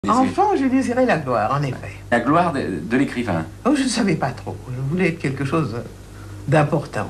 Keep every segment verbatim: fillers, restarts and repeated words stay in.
Enfant, j'ai désiré la gloire, en effet. La gloire de, de l'écrivain. Oh, je ne savais pas trop. Je voulais être quelque chose d'important.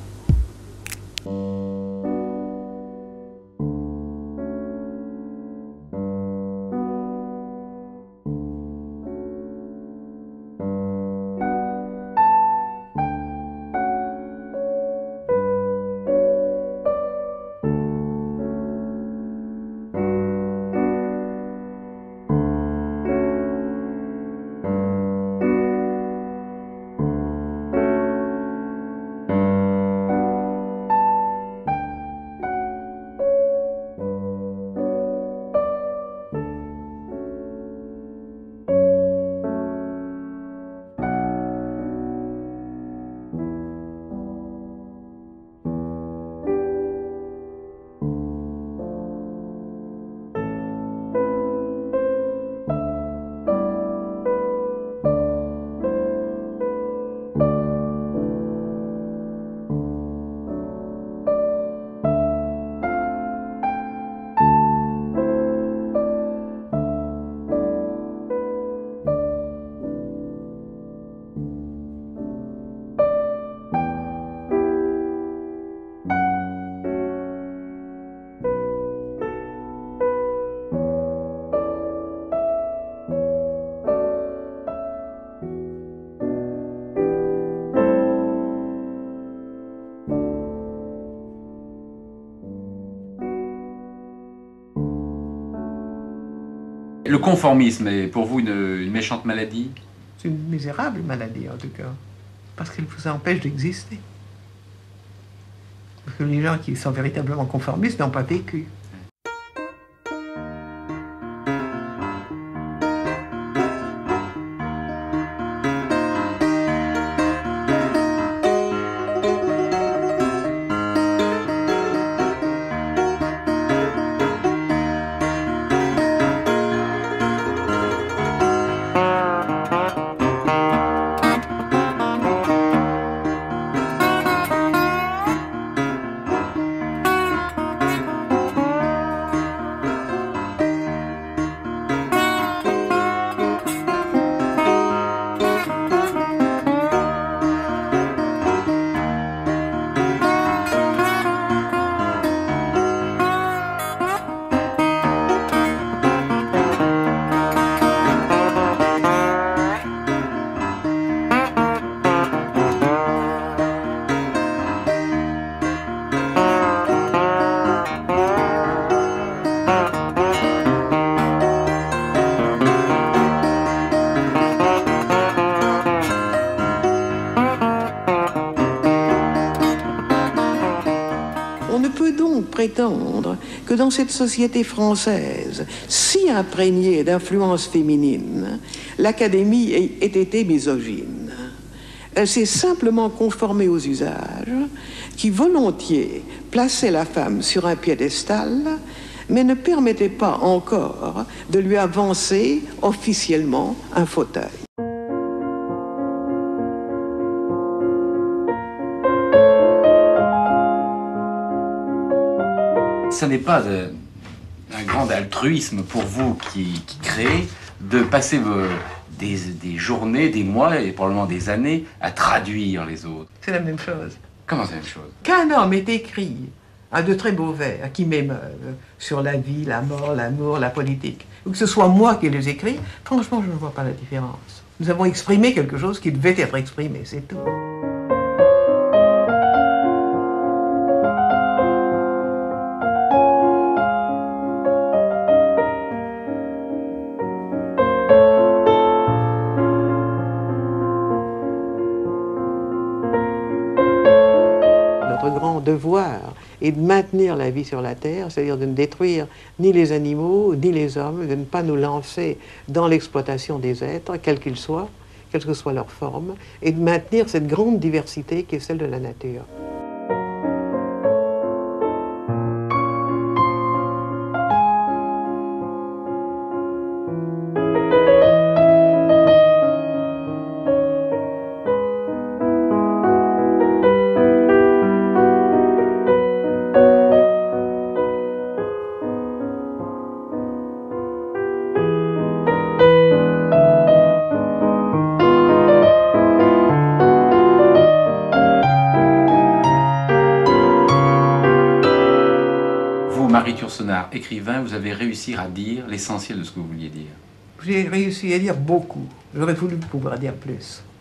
Le conformisme est pour vous une, une méchante maladie? C'est une misérable maladie, en tout cas. Parce qu'elle vous empêche d'exister. Parce que les gens qui sont véritablement conformistes n'ont pas vécu. On ne peut donc prétendre que dans cette société française, si imprégnée d'influences féminines, l'Académie ait été misogyne. Elle s'est simplement conformée aux usages qui volontiers plaçaient la femme sur un piédestal, mais ne permettaient pas encore de lui avancer officiellement un fauteuil. Ce n'est pas euh, un grand altruisme pour vous qui, qui créez de passer vos, des, des journées, des mois et probablement des années à traduire les autres. C'est la même chose. Comment c'est la même chose? Qu'un homme ait écrit un de très beaux vers qui m'émeuvent sur la vie, la mort, l'amour, la politique, ou que ce soit moi qui les écris, franchement, je ne vois pas la différence. Nous avons exprimé quelque chose qui devait être exprimé, c'est tout. Notre grand devoir est de maintenir la vie sur la Terre, c'est-à-dire de ne détruire ni les animaux, ni les hommes, de ne pas nous lancer dans l'exploitation des êtres, quels qu'ils soient, quelle que soit leur forme, et de maintenir cette grande diversité qui est celle de la nature. Yourcenar, écrivain, vous avez réussi à dire l'essentiel de ce que vous vouliez dire. J'ai réussi à dire beaucoup. J'aurais voulu pouvoir dire plus.